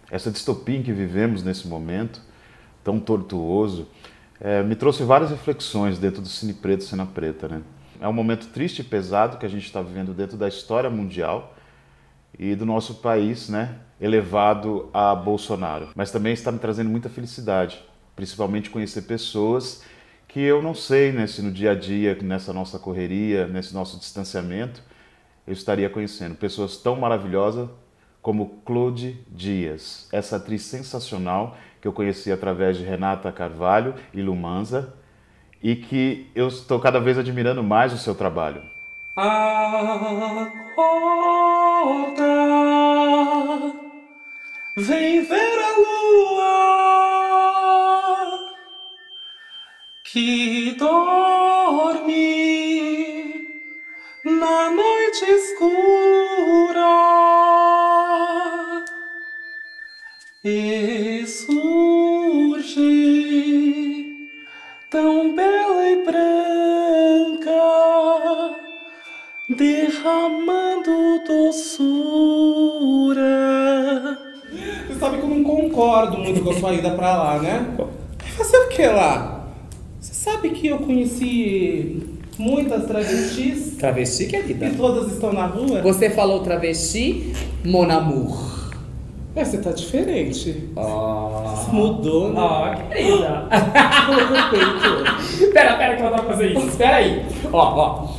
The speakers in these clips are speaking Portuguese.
essa distopia em que vivemos nesse momento, tão tortuoso, me trouxe várias reflexões dentro do Cine Preto e Cena Preta, né? É um momento triste e pesado que a gente está vivendo dentro da história mundial e do nosso país, né, elevado a Bolsonaro. Mas também está me trazendo muita felicidade, principalmente conhecer pessoas que eu não sei, né, se no dia a dia, nessa nossa correria, nesse nosso distanciamento, eu estaria conhecendo. Pessoas tão maravilhosas como Claude Dias, essa atriz sensacional que eu conheci através de Renata Carvalho e Lumanza, e que eu estou cada vez admirando mais o seu trabalho. Acorda, vem ver a lua que dorme na noite escura e surge tão bela e branca, derramando doçura. Você sabe que eu não concordo muito com a sua ida pra lá, né? Vai fazer o que lá? Você sabe que eu conheci muitas travestis? Travesti, querida? E todas estão na rua? Você falou travesti, mon amour. Mas você tá diferente. Você mudou, né? Querida. Colocou o peito. Pera que eu vou fazer isso. Espera aí. Ó.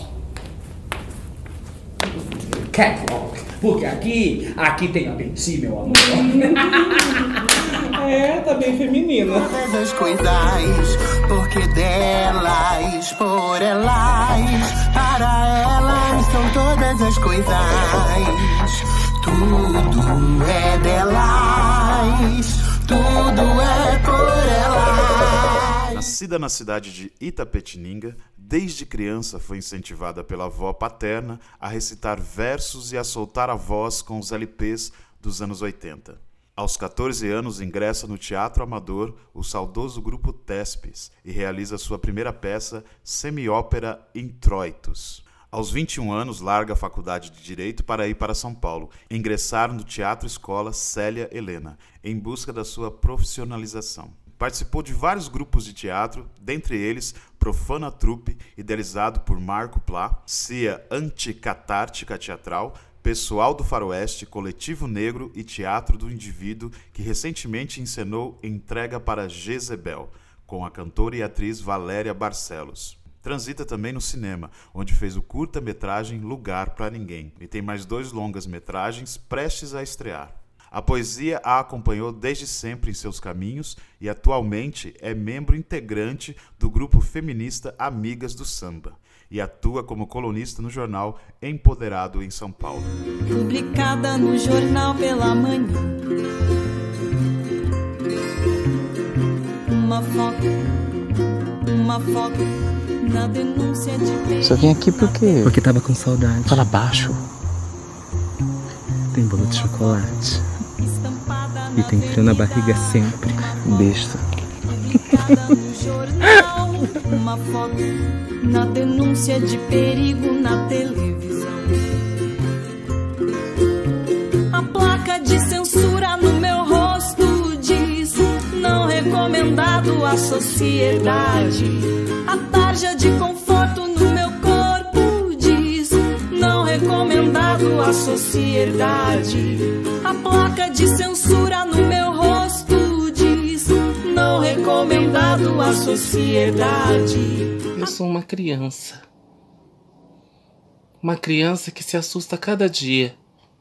Catwalk. Porque aqui tem a Betty, meu amor. Tá bem feminina. Todas as coisas, porque delas, por elas, para elas são todas as coisas. Tudo é delas, tudo é por elas. Nascida na cidade de Itapetininga, desde criança foi incentivada pela avó paterna a recitar versos e a soltar a voz com os LPs dos anos 80. Aos 14 anos ingressa no Teatro Amador, o saudoso grupo Tespes, e realiza sua primeira peça, semi-ópera Introitos. Aos 21 anos, larga a faculdade de Direito para ir para São Paulo, ingressar no Teatro Escola Célia Helena, em busca da sua profissionalização. Participou de vários grupos de teatro, dentre eles Profana Trupe, idealizado por Marco Plá, CIA Anticatártica Teatral, Pessoal do Faroeste, Coletivo Negro e Teatro do Indivíduo, que recentemente encenou Entrega para Jezebel, com a cantora e atriz Valéria Barcelos. Transita também no cinema, onde fez o curta-metragem Lugar para Ninguém, e tem mais 2 longas-metragens prestes a estrear. A poesia a acompanhou desde sempre em seus caminhos e atualmente é membro integrante do grupo feminista Amigas do Samba e atua como colunista no jornal Empoderado em São Paulo. Publicada no jornal pela manhã, uma foto na denúncia de... Só vim aqui por quê? Porque tava com saudade. Fala baixo. Tem bolo de chocolate. E tem frio na barriga sempre. Besta. No jornal, uma foto na denúncia de perigo na televisão. A placa de censura no meu rosto diz: não recomendado à sociedade. A tarja de conforto no meu corpo diz: não recomendado à sociedade. A placa de censura no meu rosto diz: não recomendado à sociedade. Eu sou uma criança. Uma criança que se assusta a cada dia.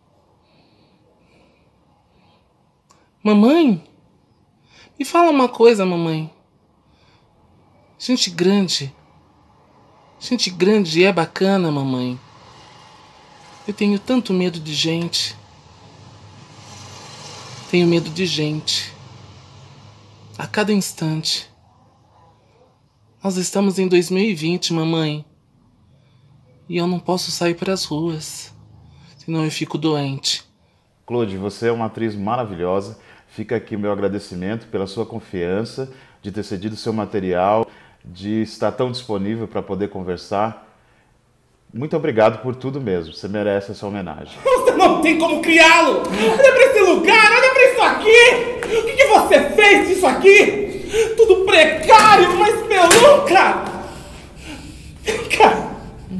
Mamãe? Me fala uma coisa, mamãe. Gente grande é bacana, mamãe. Eu tenho tanto medo de gente. Tenho medo de gente. A cada instante. Nós estamos em 2020, mamãe. E eu não posso sair para as ruas. Senão eu fico doente. Claude, você é uma atriz maravilhosa. Fica aqui meu agradecimento pela sua confiança, de ter cedido seu material, de estar tão disponível para poder conversar. Muito obrigado por tudo mesmo. Você merece essa homenagem. Você não tem como criá-lo! Olha pra esse lugar, olha pra isso aqui! aqui, tudo precário, mas meu nunca! Vem cá!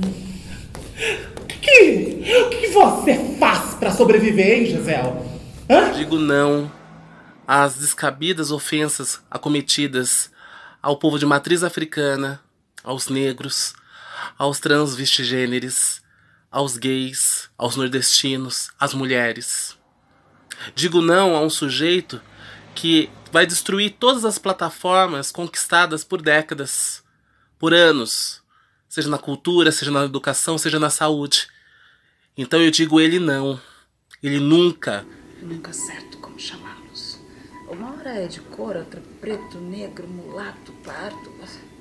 O que você faz pra sobreviver, hein, Gisele? Hã? Digo não às descabidas ofensas acometidas ao povo de matriz africana, aos negros, aos transvestigêneres, aos gays, aos nordestinos, às mulheres. Digo não a um sujeito que vai destruir todas as plataformas conquistadas por décadas, por anos, seja na cultura, seja na educação, seja na saúde. Então eu digo ele não. Ele nunca. Nunca certo como chamá-los. Uma hora é de cor, outra preto, negro, mulato, pardo.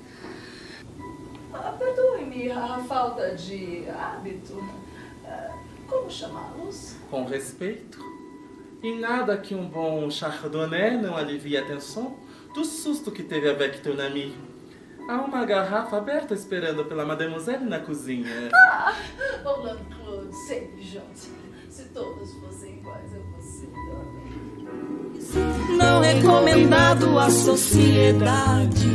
Perdoe-me a falta de hábito. Como chamá-los? Com respeito. E nada que um bom chardonnay não alivie a tensão do susto que teve a Victor Nami. Há uma garrafa aberta esperando pela mademoiselle na cozinha. Orlando Claude, sempre juntos. Se todos fossem iguais a você, não recomendado à sociedade.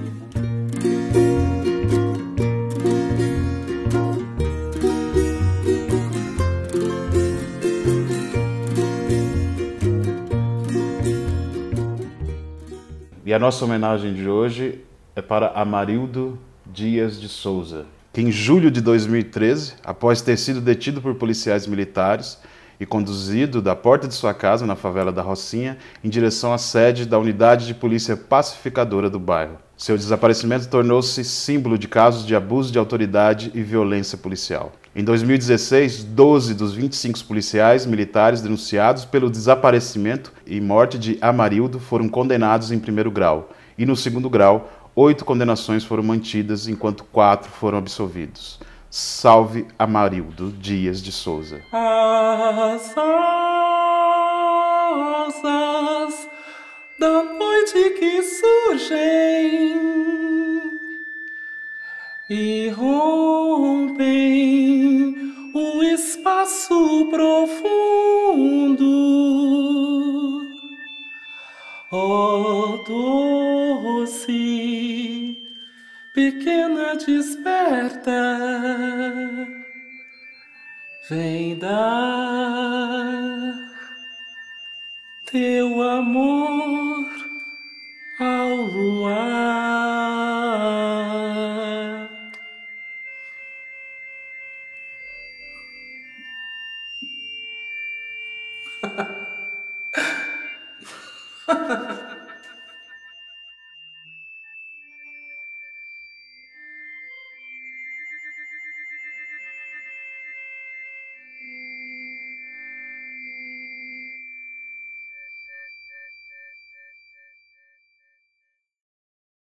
E a nossa homenagem de hoje é para Amarildo Dias de Souza, que em julho de 2013, após ter sido detido por policiais militares e conduzido da porta de sua casa na favela da Rocinha em direção à sede da unidade de polícia pacificadora do bairro. Seu desaparecimento tornou-se símbolo de casos de abuso de autoridade e violência policial. Em 2016, 12 dos 25 policiais militares denunciados pelo desaparecimento e morte de Amarildo foram condenados em primeiro grau, e no segundo grau, 8 condenações foram mantidas, enquanto 4 foram absolvidos. Salve Amarildo Dias de Souza. As asas da noite que surgem e rompem o espaço profundo. Oh, doce, pequena desperta, vem dar teu amor ao luar.